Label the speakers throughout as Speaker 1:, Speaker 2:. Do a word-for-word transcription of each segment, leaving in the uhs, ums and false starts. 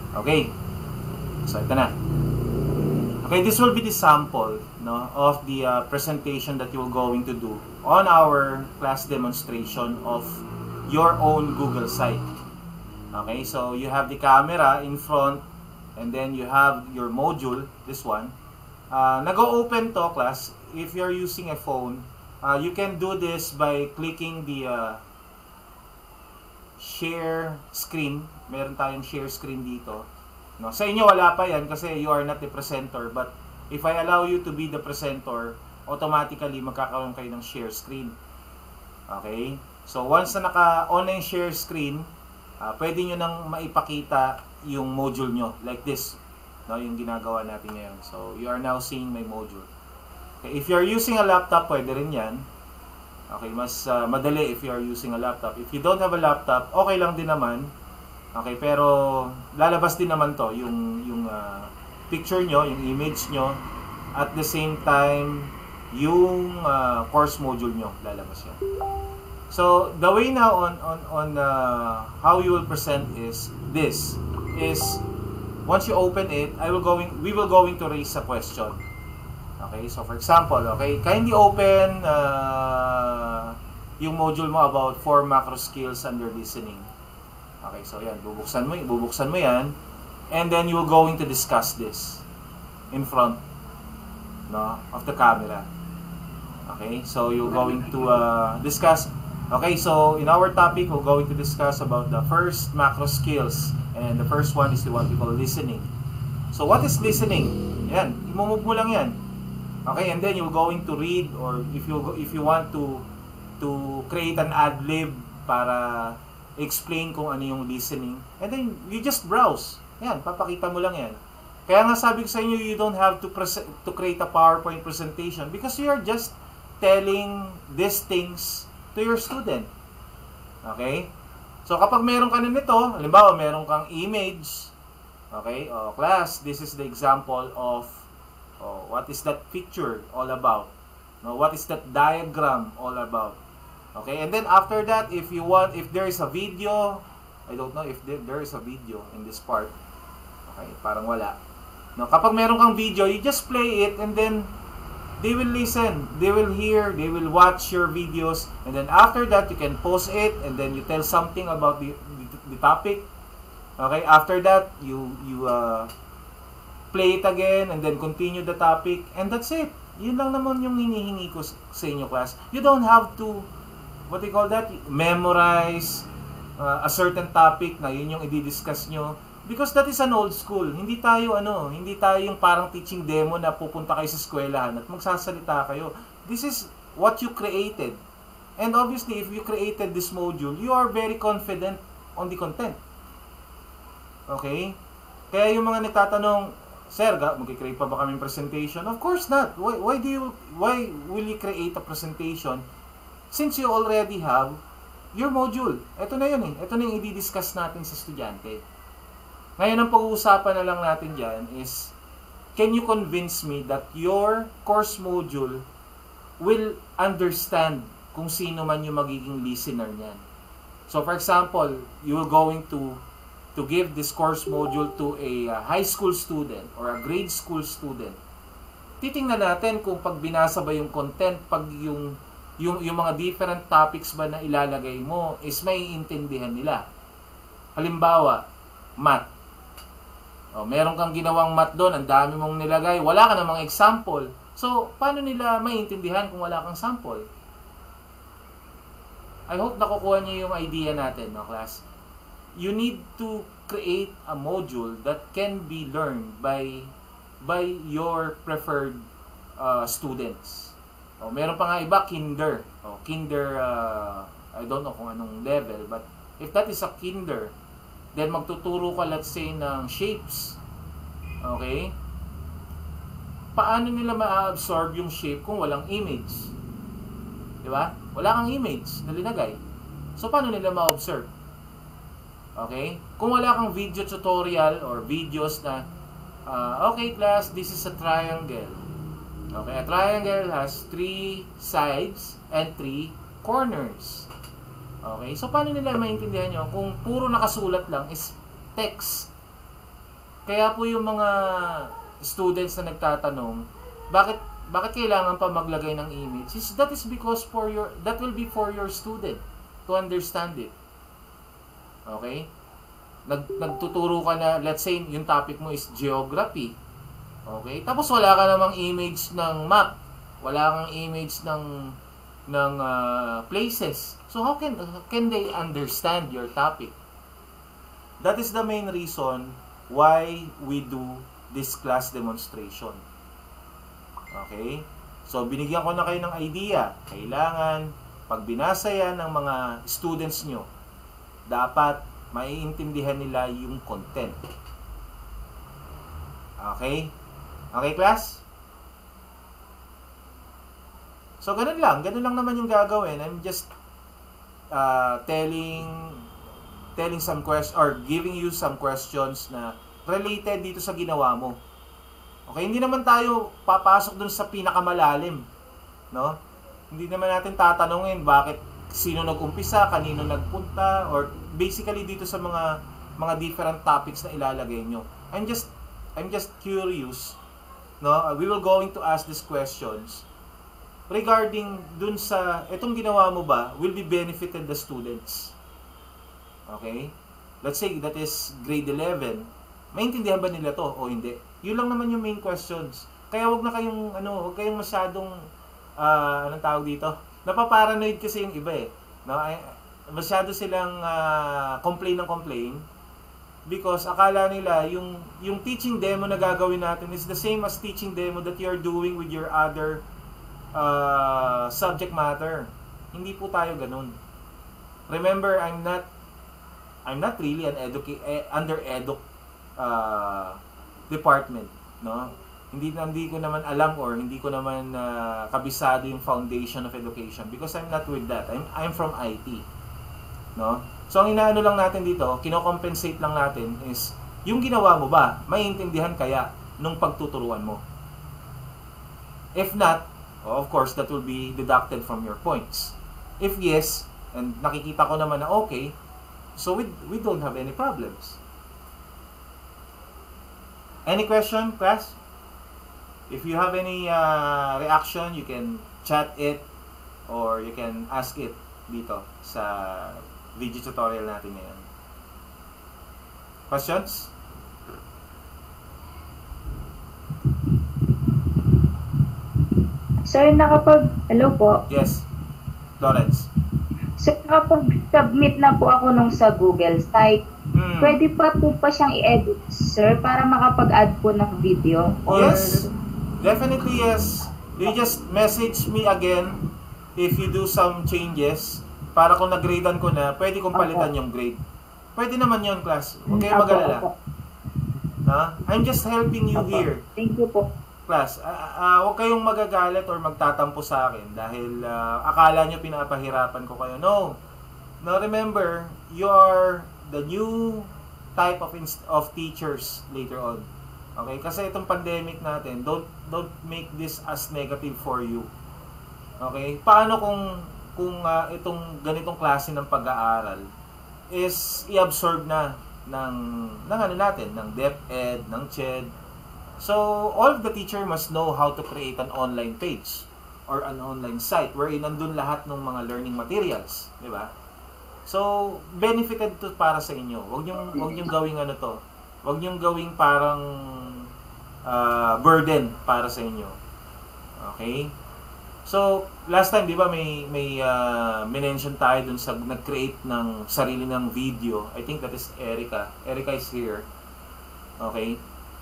Speaker 1: Okay. So, ito na. Okay, this will be the sample, no, of the uh, presentation that you're going to do on our class demonstration of your own Google site. Okay, so you have the camera in front, and then you have your module, this one. Uh, Nag-open to, class. If you're using a phone, uh, you can do this by clicking the uh, share screen. Meron tayong share screen dito. No, sa inyo wala pa yan kasi you are not the presenter, but if I allow you to be the presenter, automatically magkakaroon kayo ng share screen. Okay? So once na naka-on na yung share screen, uh, pwede nyo nang maipakita yung module nyo, like this. No, yung ginagawa natin ngayon. So you are now seeing my module. Okay, if you are using a laptop, pwede rin yan. Okay, mas uh, madali if you are using a laptop. If you don't have a laptop, okay lang din naman. Okay, pero lalabas din naman to yung yung uh, picture nyo, yung image nyo, at the same time yung uh, course module nyo lalabas yan. So the way now on on on uh, how you will present is this is once you open it, I will going we will going to raise a question. Okay, so for example, okay, kindly open uh, yung module mo about four macro skills under listening. Okay, so yan, bubuksan mo, bubuksan mo yan, and then you will going to discuss this in front, no, of the camera. Okay, so you're going to uh, discuss. Okay, so in our topic, we're going to discuss about the first macro skills, and the first one is the one we call listening. So what is listening? Yan, imumove mo lang yan. Okay, and then you're going to read, or if you if you want to to create an ad lib para explain kung ano yung listening, and then you just browse. Yan, papakita mo lang yan. Kaya nga sabi ko sa inyo, you don't have to present, to create a PowerPoint presentation because you are just telling these things to your student. Okay? So kapag meron ka na nito, halimbawa meron kang image, okay, oh, class, this is the example of oh, what is that picture all about? No, what is that diagram all about? Okay, and then after that, if you want, if there is a video, I don't know if there, there is a video in this part. Okay, parang wala. No, kapag meron kang video, you just play it, and then they will listen, they will hear, they will watch your videos, and then after that, you can pause it, and then you tell something about the, the, the topic. Okay, after that, you, you uh, play it again, and then continue the topic, and that's it. Yun lang naman yung hinihingi ko sa inyo, class. You don't have to what do you call that? Memorize uh, a certain topic na yun yung i-discuss nyo. Because that is an old school. Hindi tayo ano, hindi tayo yung parang teaching demo na pupunta kayo sa eskwelahan at magsasalita kayo. This is what you created. And obviously, if you created this module, you are very confident on the content. Okay? Kaya yung mga nagtatanong, Sir, mag-create pa ba kaming presentation? Of course not. Why, why do you, why will you create a presentation since you already have your module? Ito na yun eh. Ito na yung i-discuss natin sa estudyante. Ngayon, ang pag-uusapan na lang natin dyan is, can you convince me that your course module will understand kung sino man yung magiging listener niyan? So, for example, you are going to to give this course module to a uh, high school student or a grade school student. Titingnan natin kung pag binasa ba yung content, pag yung Yung, yung mga different topics ba na ilalagay mo is may intindihan nila. Halimbawa, math. O, meron kang ginawang math doon, ang dami mong nilagay, wala ka namang example. So, paano nila maintindihan kung wala kang sample? I hope nakukuha niyo yung idea natin, no, class? You need to create a module that can be learned by by your preferred uh, students. O, meron pa nga iba, kinder. O, kinder, uh, I don't know kung anong level, but if that is a kinder, then magtuturo ka, let's say, ng shapes. Okay? Paano nila ma-absorb yung shape kung walang image? Diba? Wala kang image na linagay. So, paano nila ma-observe? Okay? Kung wala kang video tutorial or videos na, uh, okay class, this is a triangle. Okay, a triangle has three sides and three corners. Okay, so paano nila maintindihan nyo kung puro nakasulat lang is text? Kaya po yung mga students na nagtatanong, bakit bakit kailangan pa maglagay ng image? Is that is because for your that will be for your student to understand it. Okay? Nag nagtuturo ka na, let's say yung topic mo is geography. Okay? Tapos wala ka namang image ng map. Wala kang image ng ng uh, places. So how can can they understand your topic? That is the main reason why we do this class demonstration. Okay? So, binigyan ko na kayo ng idea. Kailangan, pag binasa yan ng mga students nyo, dapat maiintindihan nila yung content. Okay? Okay, class? So, ganun lang. Ganun lang naman yung gagawin. I'm just uh, telling telling some questions or giving you some questions na related dito sa ginawa mo. Okay, hindi naman tayo papasok dun sa pinakamalalim, no? Hindi naman natin tatanungin bakit sino nag-umpisa, kanino nagpunta, or basically dito sa mga mga different topics na ilalagay nyo. I'm just I'm just curious, no? We will going to ask these questions regarding dun sa etong ginawa mo ba will be benefited the students. Okay? Let's say that is grade eleven. Maintindihan ba nila to o hindi? Yun lang naman yung main questions. Kaya wag na kayong ano, wag kayong masyadong uh, anong tawag dito? Napaparanoid kasi yung iba eh. No? Ay, masyado silang uh, complain ng complain because akala nila yung yung teaching demo na gagawin natin is the same as teaching demo that you're doing with your other uh, subject matter. Hindi po tayo ganun. Remember, I'm not I'm not really an educa- eh, under edu uh, department, no? Hindi hindi ko naman alam or hindi ko naman uh, kabisado yung foundation of education because I'm not with that. I'm I'm from I T. No? So ang inaano lang natin dito, kino-compensate lang natin is yung ginawa mo ba, maiintindihan kaya nung pagtuturuan mo. If not, oh, of course that will be deducted from your points. If yes, and nakikita ko naman na okay, so we we don't have any problems. Any question, class? If you have any uh, reaction, you can chat it or you can ask it dito sa video tutorial natin ngayon. Questions?
Speaker 2: Sir, nakapag... Hello po.
Speaker 1: Yes. Lawrence.
Speaker 2: Sir, nakapag-submit na po ako nung sa Google site. Hmm. Pwede pa po pa siyang i-edit, sir, para makapag-add po ng video? Or...
Speaker 1: Yes. Definitely yes. You just message me again if you do some changes para kung nag-gradean ko na, pwede kong palitan yung grade. Pwede naman yun, class. Huwag kayong mag-alala. Ha? I'm just helping you
Speaker 2: Opo.
Speaker 1: here.
Speaker 2: Thank you po.
Speaker 1: Class, uh, uh, huwag kayong magagalit or magtatampo sa akin dahil uh, akala nyo pinapahirapan ko kayo. No. Now remember, you are the new type of inst- of teachers later on. Okay? Kasi itong pandemic natin, don't don't make this as negative for you. Okay? Paano kung kung uh, itong ganitong klase ng pag-aaral is i-absorb na ng ng ano natin, ng DepEd, ng C H E D. So, all of the teacher must know how to create an online page or an online site wherein nandun lahat ng mga learning materials, di ba? So, benefited to para sa inyo. Huwag niyo huwag niyo gawing ano to. Huwag niyo gawing parang uh, burden para sa inyo. Okay? So, last time, di ba, may may uh, mention tayo dun sa nag-create ng sarili ng video. I think that is Erica. Erica is here. Okay?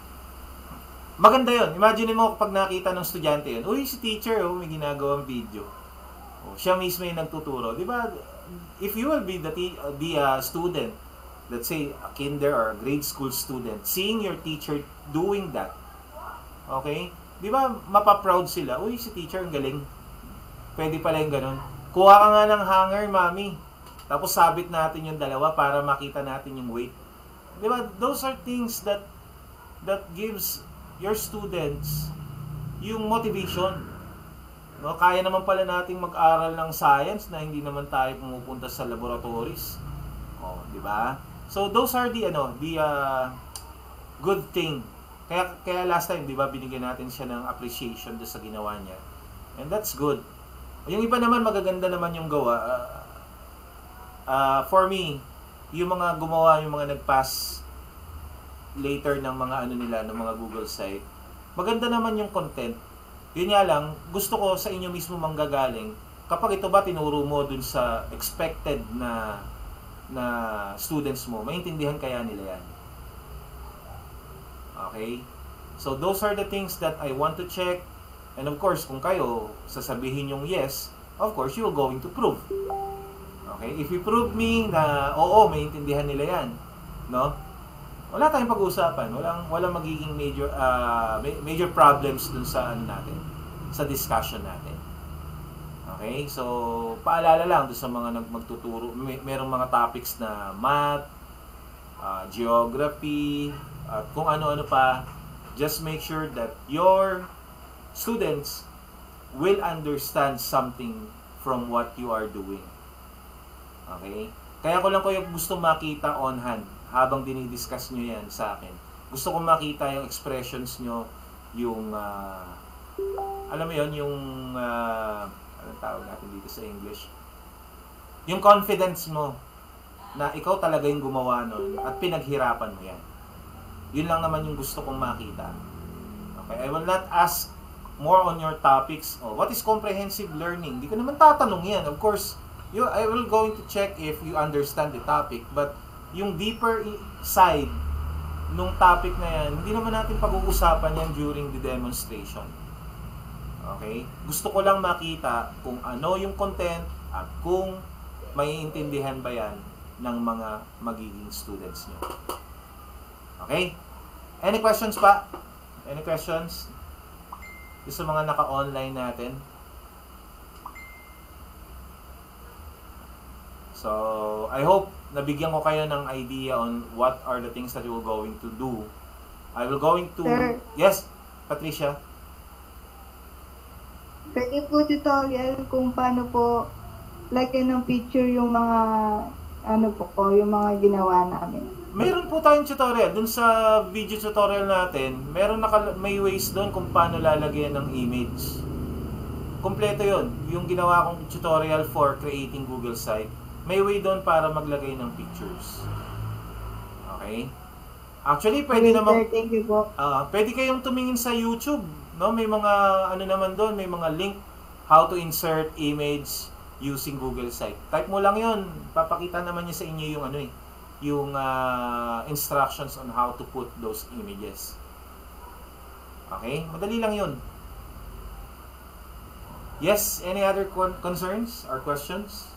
Speaker 1: Maganda yun. Imagine mo kapag nakita ng estudyante yun, uy, si teacher, oh, may ginagawang video. Oh, siya mismo yung nagtuturo. Di ba? If you will be the, the uh, student, let's say a kinder or a grade school student, seeing your teacher doing that, okay? Di ba, mapaproud sila, uy, si teacher, ang galing. Pwede pala yung ganun. Kuha ka nga ng hanger, mami. Tapos sabit natin yung dalawa para makita natin yung weight. Di ba? Those are things that that gives your students yung motivation. No, kaya naman pala nating mag-aral ng science na hindi naman tayo pumupunta sa laboratories. Oh, di ba? So those are the ano, the uh, good thing. Kaya, kaya last time, di ba, binigyan natin siya ng appreciation doon sa ginawa niya. And that's good. Yung iba naman, magaganda naman yung gawa. Uh, uh, for me, yung mga gumawa, yung mga nag-pass later ng mga ano nila, ng mga Google site, maganda naman yung content. Yun nga lang, gusto ko sa inyo mismo manggagaling, kapag ito ba tinuro mo dun sa expected na na students mo, maintindihan kaya nila yan. Okay? So, those are the things that I want to check. And of course, kung kayo sasabihin yung yes, of course, you are going to prove. Okay? If you prove me na, oo, maintindihan nila yan, no? Wala tayong pag-uusapan. Walang, walang magiging major, uh, major problems dun sa, ano natin, sa discussion natin. Okay? So, paalala lang doon sa mga magtuturo. May, merong mga topics na math, uh, geography, at kung ano-ano pa. Just make sure that your students will understand something from what you are doing. Okay? Kaya ko lang ko yung gusto makita on hand habang dinidiscuss nyo yan sa akin. Gusto ko makita yung expressions nyo, yung, uh, alam mo yun, yung, uh, anong tawag natin dito sa English? Yung confidence mo na ikaw talaga yung gumawa nun at pinaghirapan mo yan. Yun lang naman yung gusto kong makita. Okay? I will not ask more on your topics. Oh, what is comprehensive learning? Hindi ko naman tatanong yan. Of course, you, I will going to check if you understand the topic. But yung deeper side nung topic na yan, hindi naman natin pag-uusapan yan during the demonstration. Okay? Gusto ko lang makita kung ano yung content at kung maiintindihan ba yan ng mga magiging students nyo. Okay? Any questions pa? Any questions? Yung sa mga naka-online natin. So, I hope nabigyan ko kayo ng idea on what are the things that you will going to do. I will going to...
Speaker 3: Sir.
Speaker 1: Yes, Patricia?
Speaker 3: Pwede po tutorial kung paano po lagyan ng picture yung mga ano po po, yung mga ginawa namin.
Speaker 1: Meron po tayong tutorial. Dun sa video tutorial natin, meron naka, may ways doon kung paano lalagyan ng image. Kompleto yon. Yung ginawa kong tutorial for creating Google site, may way doon para maglagay ng pictures. Okay? Actually, pwede
Speaker 3: Okay,
Speaker 1: naman...
Speaker 3: sir, thank you po.
Speaker 1: Uh, pwede kayong tumingin sa YouTube. No? May mga ano naman doon, may mga link how to insert image using Google site. Type mo lang yon, papakita naman niya sa inyo yung ano eh, yung uh, instructions on how to put those images. Okay? Madali lang yun. Yes, any other concerns or questions?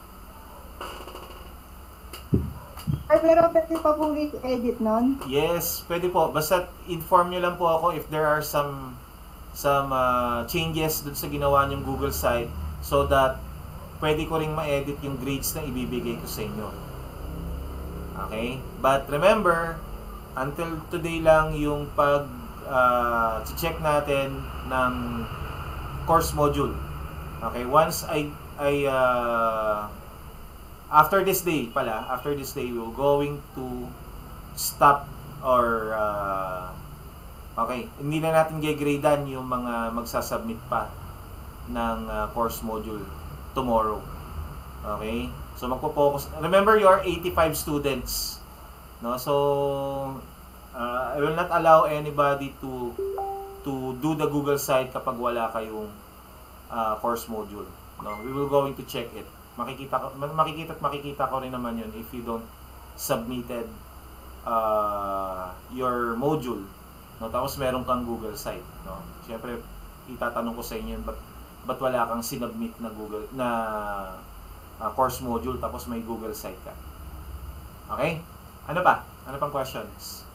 Speaker 3: Ay, pero pwede pa pong i-edit nun?
Speaker 1: Yes, pwede po. Basta inform nyo lang po ako if there are some some uh, changes dun sa ginawa nyong Google site so that pwede ko ring ma-edit yung grades na ibibigay ko sa inyo. Okay? But remember, until today lang yung pag uh, check natin ng course module. Okay? Once I I uh, after this day pala, after this day we're going to stop or uh, okay, hindi na natin gigradean yung mga magsasubmit pa ng uh, course module tomorrow. Okay? So magpo-focus. Remember, you are eighty-five students. No? So uh, I will not allow anybody to to do the Google site kapag wala kayong uh, course module. No? We will going to check it. Makikita ko makikita at makikita ko rin naman 'yun if you don't submitted uh, your module. No, tapos meron kang Google site, no. Siyempre itatanong ko sa inyo, but ba't wala kang sinubmit na Google na uh, course module tapos may Google site ka? Okay? Ano pa? Ano pang questions?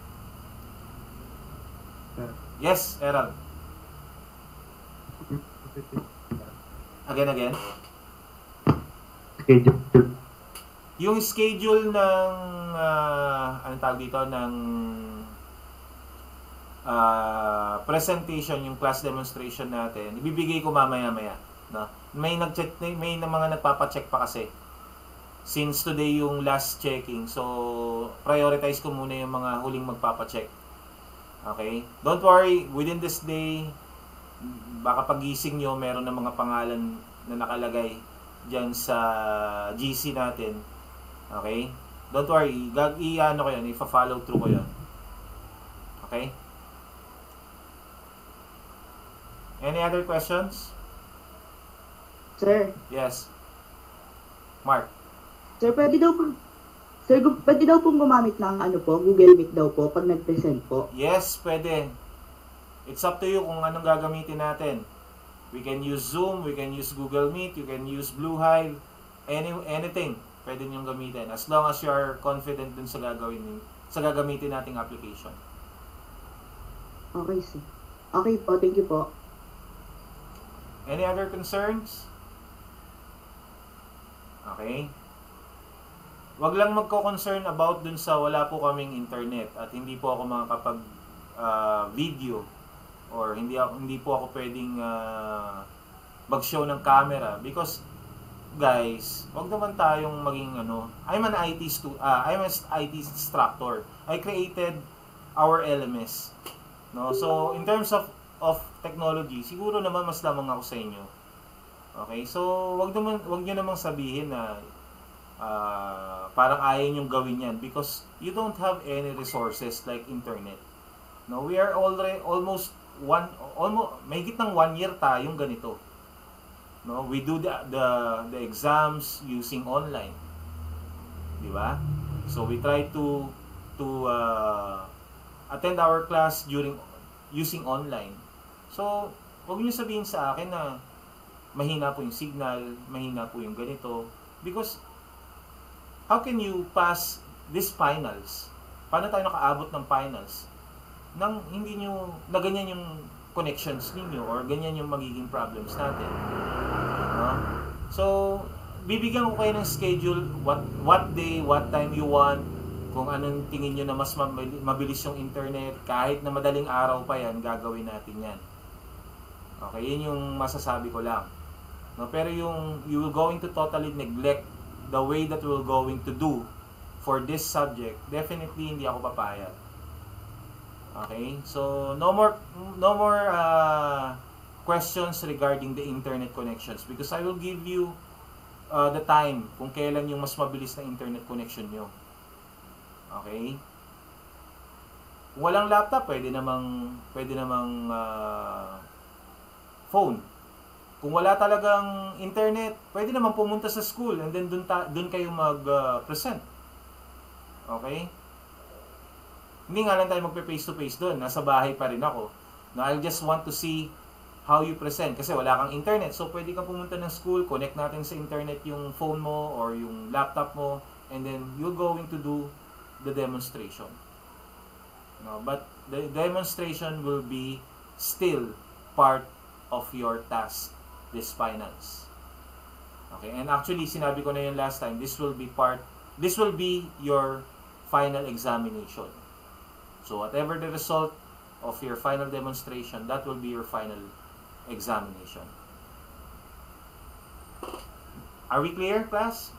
Speaker 1: Yes, Errol. Again, again.
Speaker 4: Schedule.
Speaker 1: Yung schedule ng uh, anong tawag dito ng uh, presentation, yung class demonstration natin, ibibigay ko mamaya-maya, no? May nag-check, may na mga nagpapa-check pa kasi. since today yung last checking, so prioritize ko muna yung mga huling magpapacheck. Okay? Don't worry, within this day, baka pagising nyo, meron na mga pangalan na nakalagay dyan sa G C natin. Okay? Don't worry, gag i-ano ko yun, ifa-follow through ko yun. Okay? Any other questions?
Speaker 3: Sir,
Speaker 1: Yes. Mark.
Speaker 4: Sir, pwede daw po, sir, gu- pwede daw pong gumamit ng ano po, Google Meet daw po pag nag-present po.
Speaker 1: Yes, pwede. It's up to you kung anong gagamitin natin. We can use Zoom, we can use Google Meet, you can use Blue Hive, any anything pwede niyong gamitin as long as you are confident dun sa gagawin sa gagamitin nating application.
Speaker 4: Okay, sir. Okay po, thank you po.
Speaker 1: Any other concerns? Okay. Wag lang magko-concern about dun sa wala po kaming internet at hindi po ako makakapag uh, video or hindi ako, hindi po ako pwedeng uh, mag-show ng camera because guys, wag naman tayong maging ano, I'm an I T stu uh, I'm an I T instructor. I created our L M S. No? So, in terms of of technology, siguro naman mas lamang ako sa inyo. Okay? So, wag naman wag niyo namang sabihin na uh, parang ayaw niyong gawin 'yan because you don't have any resources like internet. No, we are already almost one almost may ng one year tayong ganito. No, we do the the the exams using online. 'Di ba? So we try to to uh, attend our class during using online. So, huwag niyo sabihin sa akin na mahina po yung signal, mahina po yung ganito because how can you pass these finals? Paano tayo nakaabot ng finals? Nang hindi niyo na ganyan yung connections ninyo or ganyan yung magiging problems natin. No? So, bibigyan ko kayo ng schedule, what what day, what time you want, kung anong tingin nyo na mas mabilis yung internet, kahit na madaling araw pa yan, gagawin natin yan. Okay, yun yung masasabi ko lang. No, pero yung you will going to totally neglect the way that we're going to do for this subject, definitely hindi ako papayag. Okay? So, no more no more uh, questions regarding the internet connections because I will give you uh, the time kung kailan yung mas mabilis na internet connection nyo. Okay? Kung walang laptop, pwede namang pwede namang uh, phone. Kung wala talagang internet, pwede naman pumunta sa school and then dun, ta- dun kayo mag-present. Uh, okay? Hindi nga lang tayo magpe-face to face dun. Nasa bahay pa rin ako. No, I just want to see how you present. Kasi wala kang internet. So, pwede kang pumunta ng school, connect natin sa internet yung phone mo or yung laptop mo, and then you're going to do the demonstration. No, but the demonstration will be still part of your task, this finals. Okay, and actually sinabi ko na yun last time, this will be part, this will be your final examination. So whatever the result of your final demonstration, that will be your final examination. Are we clear, class?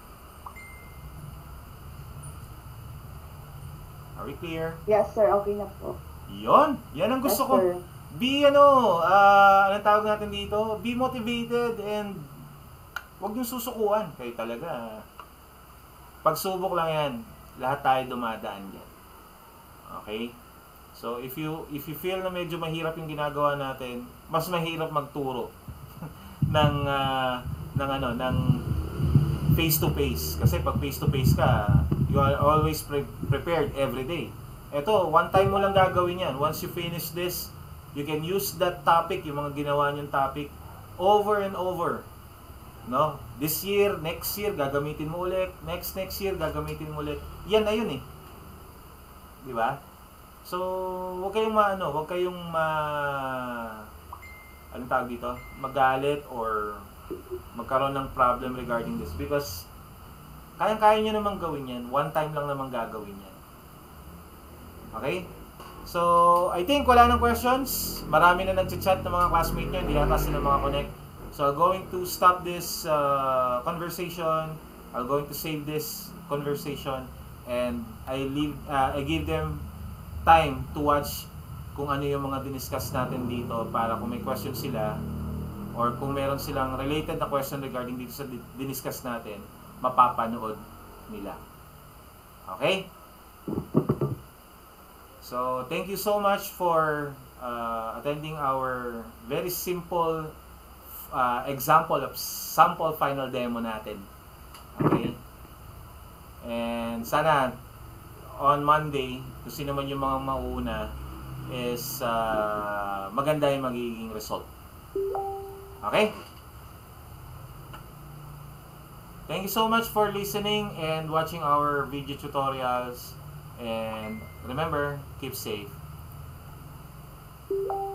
Speaker 1: Are we clear?
Speaker 3: Yes, sir. Okay na po.
Speaker 1: Yon, yan ang gusto
Speaker 3: Yes,
Speaker 1: ko.
Speaker 3: sir.
Speaker 1: Be ano, ah, anong tawag natin dito? Be motivated and huwag niyong susukuan. Kayo talaga. Pagsubok lang yan. Lahat tayo dumadaan dyan. Okay? So, if you if you feel na medyo mahirap yung ginagawa natin, mas mahirap magturo ng uh, ng ano, ng face to face. Kasi pag face to face ka, you are always pre- prepared every day. Ito, one time mo lang gagawin yan. Once you finish this, you can use that topic, yung mga ginawa niyong topic, over and over. No? This year, next year, gagamitin mo ulit. Next, next year, gagamitin mo ulit. Yan na yun eh. Di ba? So, huwag kayong maano, huwag kayong ma... Anong tawag dito? Magalit or magkaroon ng problem regarding this. Because, kayang-kaya nyo namang gawin yan. One time lang namang gagawin yan. Okay? So, I think wala nang questions. Marami na nag-chat ng mga classmates nyo. Hindi yata sila mga connect. So, going to stop this uh, conversation. I'm going to save this conversation and I leave uh, I give them time to watch kung ano yung mga diniscuss natin dito para kung may question sila or kung meron silang related na question regarding dito sa diniscuss natin, mapapanood nila. Okay? So, thank you so much for uh, attending our very simple uh, example of sample final demo natin. Okay? And sana on Monday, kung sino man yung mga mauuna, is uh, maganda yung magiging result. Okay? Thank you so much for listening and watching our video tutorials. And remember, keep safe.